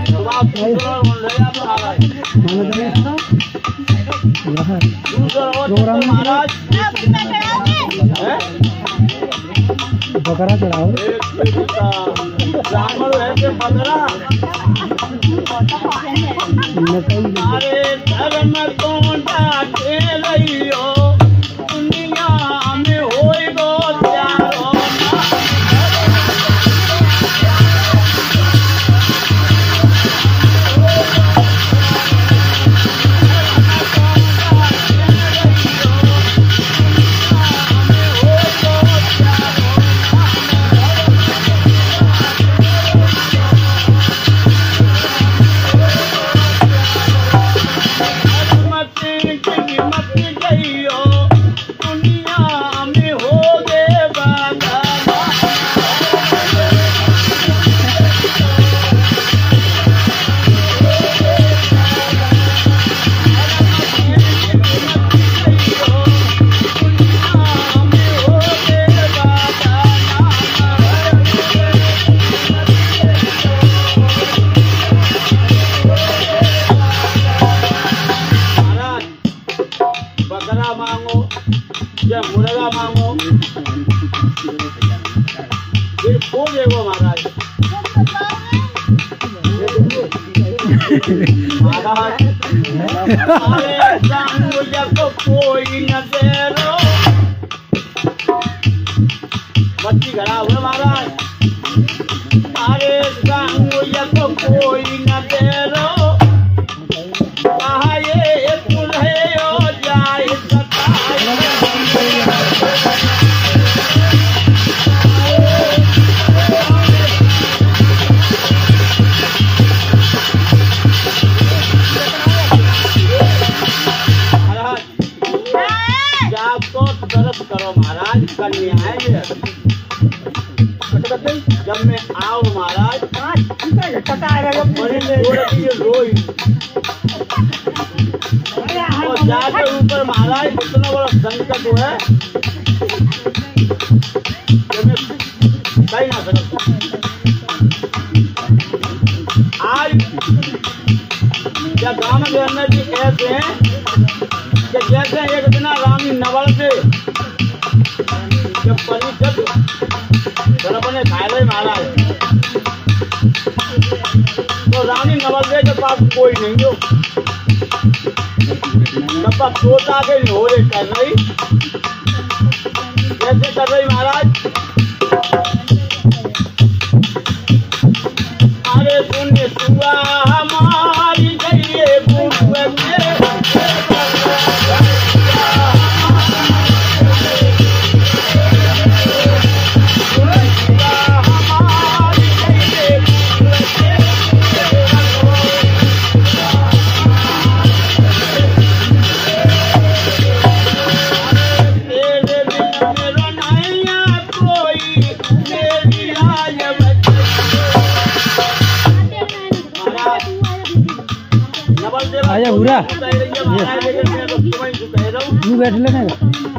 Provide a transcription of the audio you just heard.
महाराज बकरा चढ़ाओ ब्राह्मण है के बकरा अरे धर्म कोंडा खेलियो दुनिया में होई गो प्यारो या मुर्गा मांगो फिर खो देगो महाराज महाराज अरे सांगो जब कोई न तेरो बच्ची घड़ा हुए महाराज अरे सांगो जब कोई न तेरो कहा ये तुझे हो जाए करो महाराज कन्या है ये जब मैं आओ महाराज रोई और जाके ऊपर महाराज इतना बड़ा संकट है कि मैं कहीं ना सकता आज क्या गाँव के अंदर भी ऐसे हैं कि जैसे एक दिन रानी नवल से जब परिषद बने खाए रहे महाराज तो रानी नवल के पास कोई नहीं हो सबका तोता के हो रहे कर रही कैसे कर रही महाराज अरे सुनिए सुआ हमारी गई आजा पूरा तू बैठ लेना।